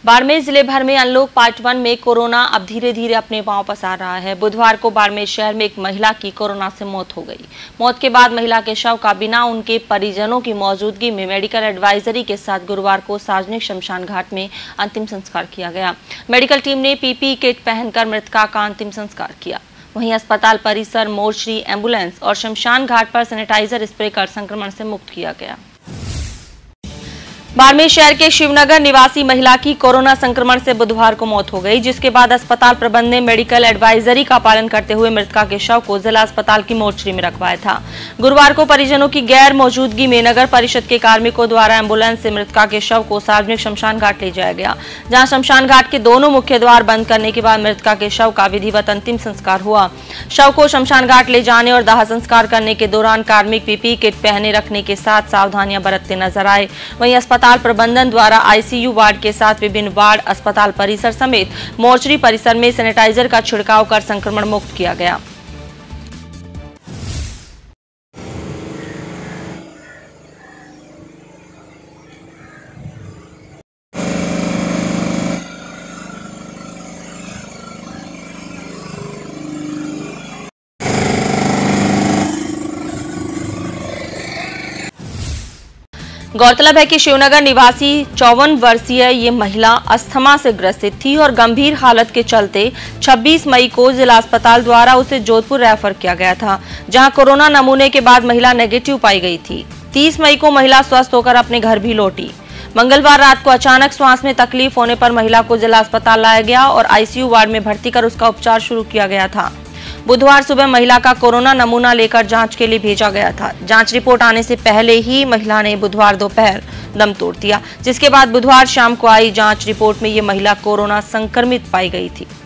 बाड़मेर जिले भर में अनलॉक पार्ट 1 में कोरोना अब धीरे धीरे अपने पांव पसार रहा है। बुधवार को बाड़मेर शहर में एक महिला की कोरोना से मौत हो गई। मौत के बाद महिला के शव का बिना उनके परिजनों की मौजूदगी में मेडिकल एडवाइजरी के साथ गुरुवार को सार्वजनिक शमशान घाट में अंतिम संस्कार किया गया। मेडिकल टीम ने पीपीई किट पहनकर मृतका का अंतिम संस्कार किया। वहीं अस्पताल परिसर, मोर्चरी, एम्बुलेंस और शमशान घाट पर सैनिटाइजर स्प्रे कर संक्रमण से मुक्त किया गया। बाड़मेर शहर के शिवनगर निवासी महिला की कोरोना संक्रमण से बुधवार को मौत हो गई, जिसके बाद अस्पताल प्रबंधन ने मेडिकल एडवाइजरी का पालन करते हुए मृतका के शव को जिला अस्पताल की मोर्चरी में रखवाया था। गुरुवार को परिजनों की गैर मौजूदगी में नगर परिषद के कार्मिकों द्वारा एम्बुलेंस से मृतका के शव को सार्वजनिक शमशान घाट ले जाया गया, जहाँ शमशान घाट के दोनों मुख्य द्वार बंद करने के बाद मृतका के शव का विधिवत अंतिम संस्कार हुआ। शव को शमशान घाट ले जाने और दाह संस्कार करने के दौरान कार्मिक पीपीई किट पहने रखने के साथ सावधानियां बरतते नजर आए। वहीं अस्पताल प्रबंधन द्वारा आईसीयू वार्ड के साथ विभिन्न वार्ड, अस्पताल परिसर समेत मोर्चरी परिसर में सैनिटाइजर का छिड़काव कर संक्रमण मुक्त किया गया। गौरतलब है कि शिवनगर निवासी 54 वर्षीय ये महिला अस्थमा से ग्रसित थी और गंभीर हालत के चलते 26 मई को जिला अस्पताल द्वारा उसे जोधपुर रेफर किया गया था, जहां कोरोना नमूने के बाद महिला नेगेटिव पाई गई थी। 30 मई को महिला स्वस्थ होकर अपने घर भी लौटी। मंगलवार रात को अचानक सांस में तकलीफ होने पर महिला को जिला अस्पताल लाया गया और आईसीयू वार्ड में भर्ती कर उसका उपचार शुरू किया गया था। बुधवार सुबह महिला का कोरोना नमूना लेकर जांच के लिए भेजा गया था। जांच रिपोर्ट आने से पहले ही महिला ने बुधवार दोपहर दम तोड़ दिया, जिसके बाद बुधवार शाम को आई जांच रिपोर्ट में ये महिला कोरोना संक्रमित पाई गई थी।